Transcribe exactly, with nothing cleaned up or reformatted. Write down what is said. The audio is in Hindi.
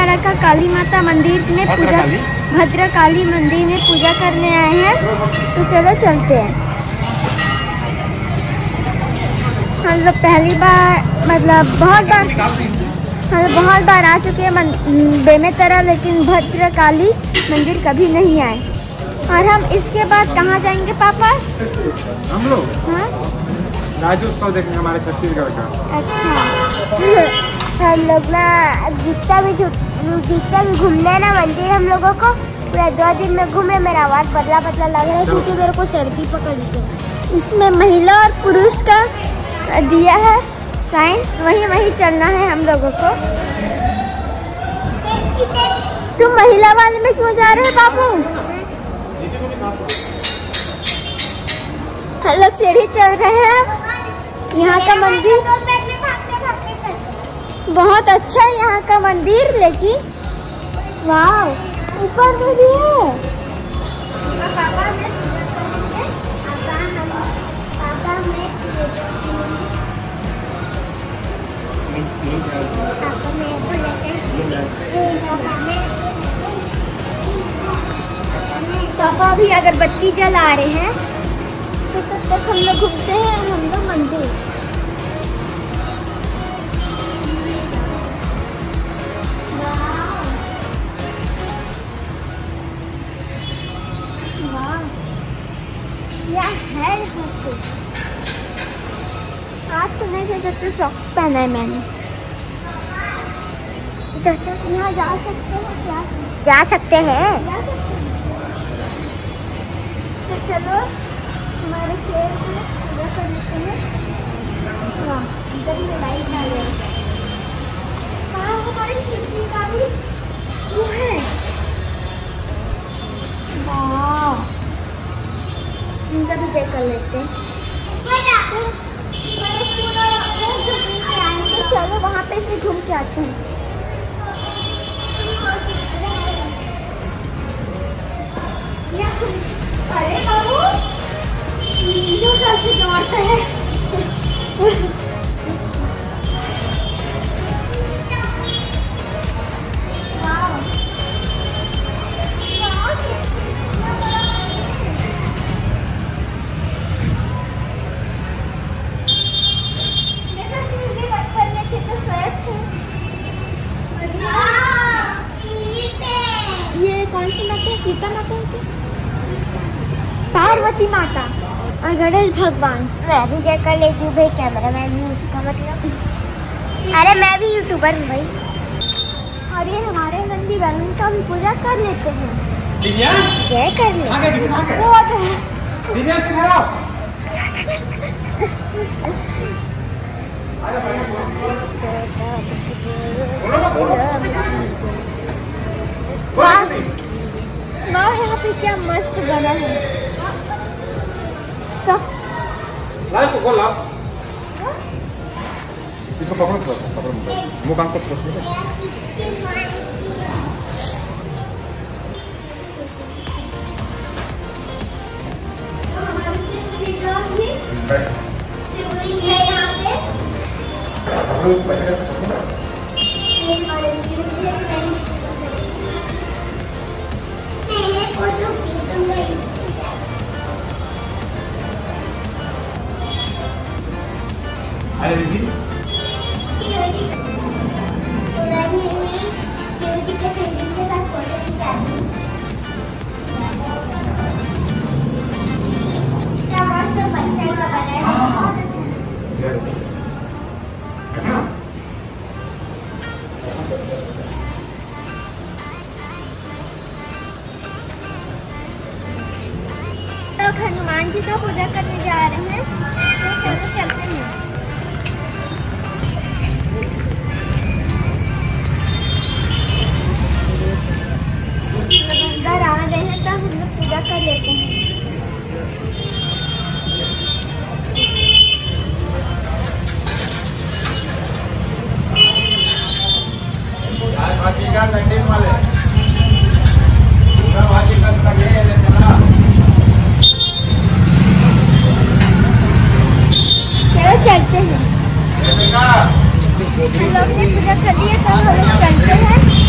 भद्रकाली का काली माता मंदिर में पूजा भद्रकाली मंदिर में पूजा करने आए हैं, तो चलो चलते हैं। हम लोग पहली बार मतलब बहुत बार हम लोग बहुत बार आ चुके हैं बेमेतरा, लेकिन भद्रकाली मंदिर कभी नहीं आए। और हम इसके बाद कहाँ जाएंगे पापा? हम लोग हाँ राज्योत्सव देखने हमारे छत्तीसगढ़ का। अच्छा हम लोग ना जितना भी जितना भी घूमना है ना मंदिर हम लोगों को पूरा दो दिन में घूमे। मेरा आवाज़ बदला बदला लग रहा है क्योंकि मेरे को सर्दी पकड़ ली है। इसमें महिला और पुरुष का दिया है साइन, वहीं वहीं चलना है हम लोगों को। तुम महिला वाले में क्यों जा रहे हो बाबू? हम लोग सीढ़ी चल रहे हैं। यहाँ का मंदिर बहुत अच्छा है, यहाँ का मंदिर, लेकिन वाह ऊपर में भी है। पापा भी अगरबत्ती जला रहे हैं, तो तब तक हम लोग घूमते हैं हम लोग मंदिर। क्या है यहाँ पे? हाथ तो नहीं दे सकते, सॉक्स पहना है मैंने। यहाँ जा सकते हैं क्या? जा सकते हैं। तो चलो हमारे शेर में पूजा कर लेते हैं। अच्छा इधर में लाइट आ गया। हाँ हमारे शिव जी का भी वो है। वाह इनका भी चेक कर लेते हैं। तो चलो वहाँ पे से घूम के आते हैं। अरे बाबू ये कैसे दौड़ता है? ये कौन सी माता है? सीता माता है क्या? पार्वती माता और गणेश भगवान। मैं भी चेक कर लेती हूँ भाई, कैमरा मैन भी उसका मतलब। अरे मैं भी यूट्यूबर हूँ भाई। और ये हमारे नंदी बैलून का भी पूजा कर लेते हैं। क्या कर लेते वाह यहाँ पे क्या मस्त बना है। तो इसको खोल ला, इसको पकड़ो पकड़ो मुंह काम कर। शिवलिंग है यहाँ पे। अरे दीदी हनुमान जी का पूजा करने जा रहे हैं, तो चलो चलते हैं। अंदर आ गए हैं तो हम लोग पूजा कर लेते हैं। चलो चलते हैं। हम लोग ने पूजा कर लिया तो हम लोग चलते हैं।